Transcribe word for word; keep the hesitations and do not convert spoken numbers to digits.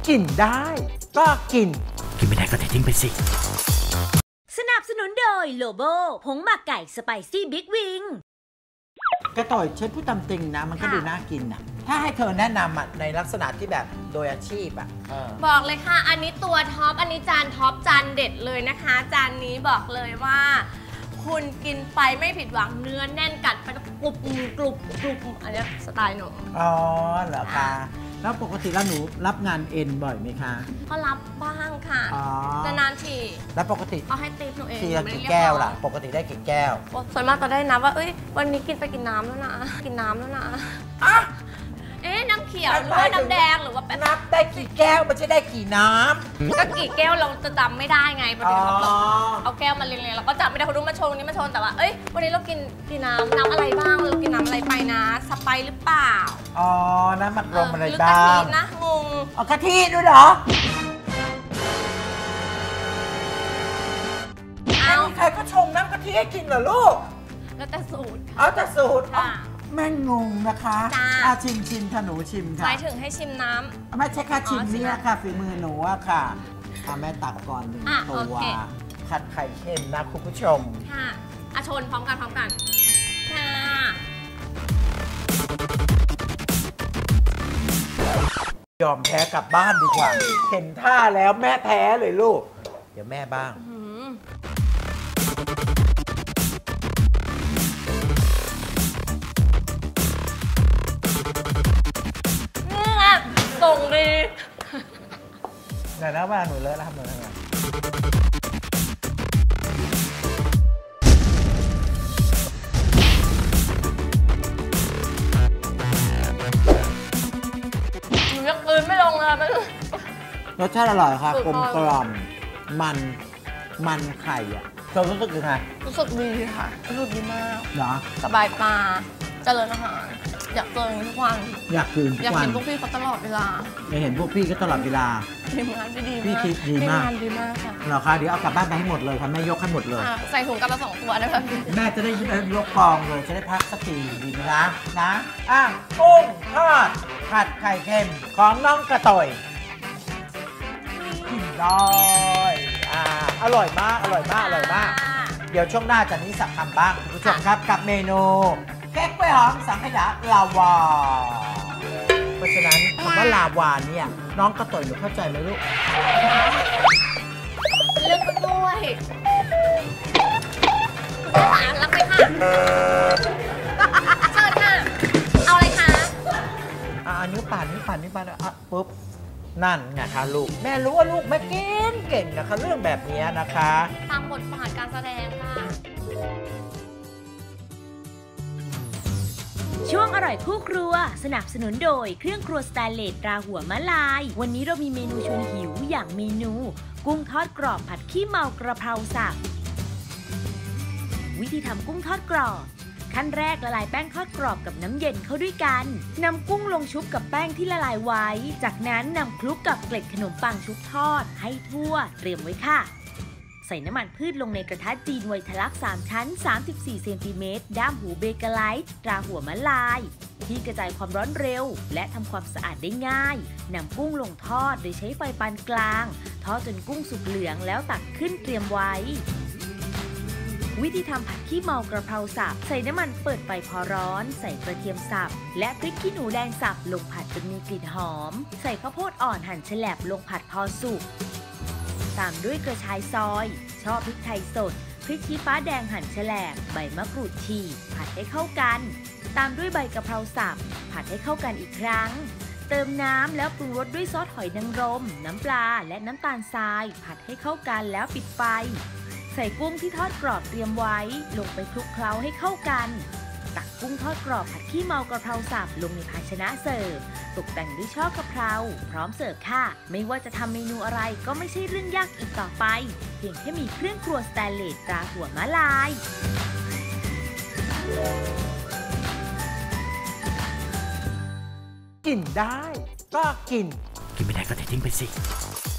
กินได้ก็กินกินไม่ได้ก็เททิ้งไปสิสนับสนุนโดยโลโบผงหมักไก่สไปซี่บิ๊กวิงกระต่อยเช็ดผู้ตำติงนะมันก็ดูน่ากินนะถ้าให้เธอแนะนำอ่ะในลักษณะที่แบบโดยอาชีพอ่ะบอกเลยค่ะอันนี้ตัวท็อปอันนี้จานท็อปจานเด็ดเลยนะคะจานนี้บอกเลยว่าคุณกินไปไม่ผิดหวังเนื้อแน่นกัดไปกรุบกรุบกรุบอันนี้สไตล์หนูอ๋อเหรอคะแล้วปกติแล้วหนูรับงานเอ็นบ่อยไหมคะก็รับบ้างค่ะแต่นานทีแล้วปกติเขาให้ติปหนูเองทีละกี่แก้วล่ะปกติได้กี่แก้วส่วนมากจะได้นับว่าเอ้ยวันนี้กินไปกินน้ำแล้วนะกินน้ำแล้วนะเอ๊ะน้ำเขียวหรือว่าน้ำแดงหรือว่านับได้กี่แก้วมันจะได้กี่น้ำก็กี่แก้วเราจะจำไม่ได้ไงพอดีเราเอาแก้วมาเรียงๆเราก็จำไม่ได้เขาดูมาชงนี้มาชนแต่ว่าเอ้ยวันนี้เรากินกินน้ำน้ำอะไรบ้างเรากินน้ำอะไรไปนะสไปหรือเปล่าอ๋อน้ำมันรมอะไรบ้างหรือกะทินะงงอ๋อกะทิด้วยเหรอเอาใครก็ชงน้ำกะทิให้กินเหรอลูกแล้วแต่สูตรเอาแต่สูตรแม่งงนะคะอาชิมชิมค่ะหนูชิมค่ะหมายถึงให้ชิมน้ำไม่ใช่ค่ะชิมนี่ค่ะฝีมือหนูอะค่ะแม่ตักก่อนหนึ่งตัวผัดไข่เค็มนะคุณผู้ชมค่ะอาชนพร้อมกันพร้อมกันค่ะยอมแพ้กลับบ้านดีกว่าเห็นท่าแล้วแม่แพ้เลยลูกเดี๋ยวแม่บ้างส่งดีไหนนะว่าหนูเลอะแล้วทำหนูทำไงหนูยังกลืนไม่ลงเลยมันรสชาติอร่อยค่ะกลมกล่อมมันมันไข่อ่ะเธอรู้สึกยังไงรู้สึกดีค่ะรู้สึกดีมากเหรอสบายตาเจริญอาหารอยากเจอทุกวันอยากกินทุกวันอยากเห็นพวกพี่เขาตลอดเวลาอยากเห็นพวกพี่ก็ตลอดเวลาทีมงานดีพี่คิดดีมากดีมากค่ะเหรอคะเดี๋ยวเอากลับบ้านไปให้หมดเลยค่ะแม่ยกให้หมดเลยใส่ถุงกลับมาสองตัวได้ไหมแม่จะได้ยกกองเลยจะได้พักสักทีดีไหมนะนะอ่ะกุ้งทอดผัดไข่เค็มของน้องกระต่อยกินได้อ่าอร่อยมากอร่อยมากอร่อยมากเดี๋ยวช่วงหน้าจะนี้สักคำบ้างคุณผู้ชมครับกับเมนูเค้กกล้วยหอมสังขยาลาวาเพราะฉะนั้นคำว่าลาวาเนี่ยน้องกระต่อยหนูเข้าใจไหมลูกเรื่องกล้วยคุณสารรับไปค่ะเชิญค่ะเอาอะไรคะอ่านิ้วป่านนิ้วป่านนิ้วป่านอ่ะปุ๊บนั่นไงคะลูกแม่รู้ว่าลูกแม่เก่งเก่งนะคะเรื่องแบบนี้นะคะตามบทบาทการแสดงค่ะช่วงอร่อยคู่ครัวสนับสนุนโดยเครื่องครัวสแตนเลสตราหัวมะลายวันนี้เรามีเมนูชวนหิวอย่างเมนูกุ้งทอดกรอบผัดขี้เมากระเพราสับวิธีทำกุ้งทอดกรอบขั้นแรกละลายแป้งทอดกรอบกับน้ำเย็นเข้าด้วยกันนำกุ้งลงชุบกับแป้งที่ละลายไว้จากนั้นนำคลุกกับเกล็ดขนมปังชุบทอดให้ทั่วเตรียมไว้ค่ะใส่น้ำมันพืชลงในกระทะจีนไวทะลักสามชั้นสามสิบสี่เซนติเมตรด้ามหูเบเกอร์ไลท์ตราหัวมะลายที่กระจายความร้อนเร็วและทำความสะอาดได้ง่ายนำกุ้งลงทอดโดยใช้ไฟปานกลางทอดจนกุ้งสุกเหลืองแล้วตักขึ้นเตรียมไว้วิธีทำผัดขี้เมากระเพราสับใส่น้ำมันเปิดไฟพอร้อนใส่กระเทียมสับและพริกขี้หนูแดงสับลงผัดจนมีกลิ่นหอมใส่ข้าวโพดอ่อนหั่นแฉลบลงผัดพอสุกตามด้วยกระชายซอยช่อพริกไทยสดพริกชี้ฟ้าแดงหั่นแฉลบใบมะกรูดฉีกผัดให้เข้ากันตามด้วยใบกะเพราสับผัดให้เข้ากันอีกครั้งเติมน้ำแล้วปรุงรสด้วยซอสหอยนางรมน้ำปลาและน้ำตาลทรายผัดให้เข้ากันแล้วปิดไฟใส่กุ้งที่ทอดกรอบเตรียมไว้ลงไปคลุกเคล้าให้เข้ากันตักกุ้งทอดกรอบผัดขี้เมากระเพราสับลงในภาชนะเสิร์ฟตกแต่งด้วยช่อกะเพราพร้อมเสิร์ฟค่ะไม่ว่าจะทำเมนูอะไรก็ไม่ใช่เรื่องยากอีกต่อไปเพียงแค่มีเครื่องครัวสแตนเลสตราหัวมะลายกินได้ก็กินกินไม่ได้ก็เททิ้งไปสิ